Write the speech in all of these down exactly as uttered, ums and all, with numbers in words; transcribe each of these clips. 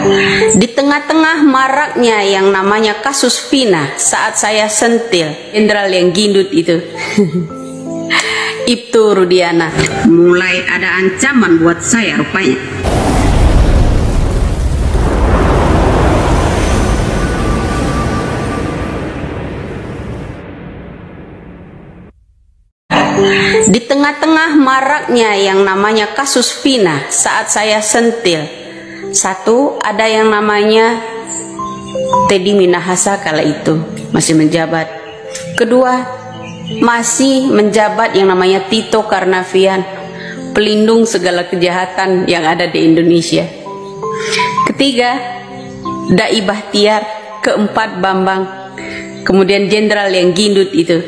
Di tengah-tengah maraknya yang namanya kasus Vina saat saya sentil jenderal yang gendut itu, Ibtu Rudiana, mulai ada ancaman buat saya rupanya. Di tengah-tengah maraknya yang namanya kasus Vina saat saya sentil, satu, ada yang namanya Teddy Minahasa kala itu masih menjabat. Kedua, masih menjabat yang namanya Tito Karnavian, pelindung segala kejahatan yang ada di Indonesia. Ketiga, Dai Bahtiar. Keempat, Bambang. Kemudian jenderal yang gendut itu,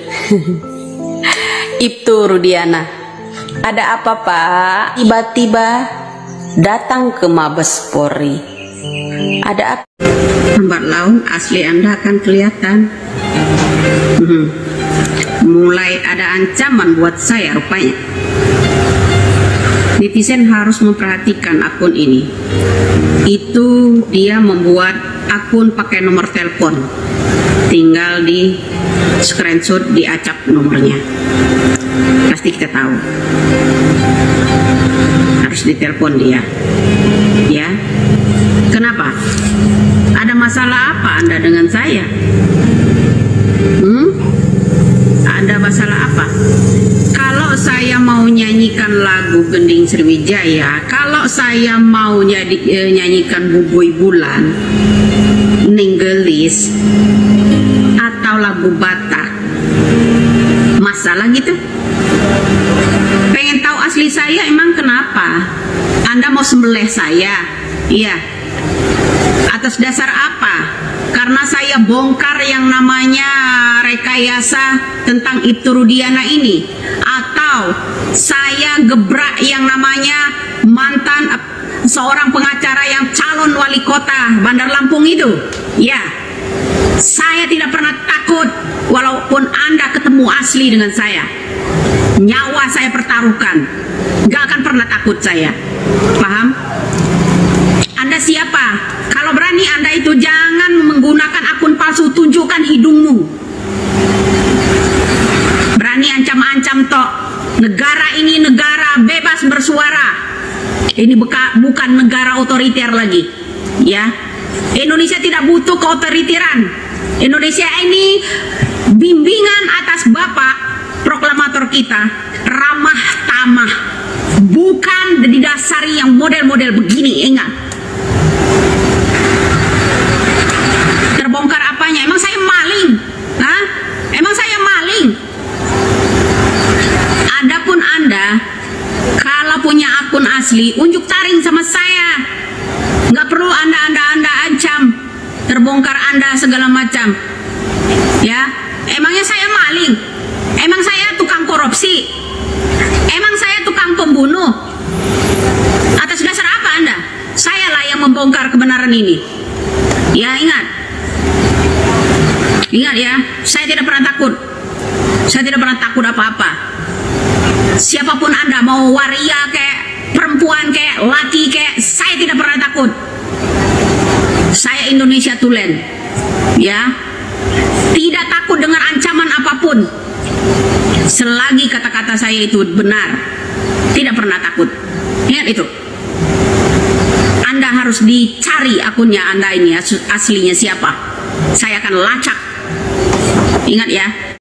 Ibtu Rudiana. Ada apa, Pak? Tiba-tiba datang ke Mabes Polri. Ada apa? Lambat laun asli Anda akan kelihatan. Hmm. Mulai ada ancaman buat saya rupanya. Netizen harus memperhatikan akun ini. Itu dia membuat akun pakai nomor telepon. Tinggal di screenshot, diacak nomornya. Pasti kita tahu. Harus ditelepon dia. Ya. Kenapa? Ada masalah apa Anda dengan saya? Hmm? Ada masalah apa? Kalau saya mau nyanyikan lagu Gending Sriwijaya, kalau saya mau nyadi, eh, nyanyikan Bubuy Bulan, Ninggelis, atau lagu Batak, masalah gitu? Pengen tahu asli saya emang kenapa? Anda mau sembelih saya? Iya. Atas dasar apa? Karena saya bongkar yang namanya rekayasa tentang Ibtu Rudiana ini, atau saya gebrak yang namanya mantan seorang pengacara yang calon wali kota Bandar Lampung itu? Ya. Saya tidak pernah takut walaupun Anda ketemu asli dengan saya. Nyawa saya pertaruhkan. Gak akan pernah takut saya. Paham? Anda siapa? Kalau berani Anda itu jangan menggunakan akun palsu, tunjukkan hidungmu. Berani ancam-ancam tok. Negara ini negara bebas bersuara. Ini buka, bukan negara otoriter lagi. Ya. Indonesia tidak butuh keotoriteran. Indonesia ini bimbingan atas Bapak proklamator kita, ramah tamah, bukan didasari yang model-model begini. Ingat, terbongkar apanya? Emang saya maling? Hah? Emang saya maling? Adapun Anda kalau punya akun asli, unjuk taring sama saya. Nggak perlu anda anda anda ancam, terbongkar Anda segala macam. Ya, emangnya saya maling? Emang saya tukang korupsi? Emang saya tukang pembunuh? Atas dasar apa Anda? Saya lah yang membongkar kebenaran ini. Ya, ingat. Ingat ya, saya tidak pernah takut. Saya tidak pernah takut apa-apa. Siapapun Anda, mau waria kayak perempuan kayak laki kayak, saya tidak pernah takut. Saya Indonesia Tulen. Ya. Tidak takut dengan ancaman apapun. Selagi kata-kata saya itu benar, tidak pernah takut. Ingat itu. Anda harus dicari akunnya Anda ini aslinya siapa. Saya akan lacak. Ingat ya.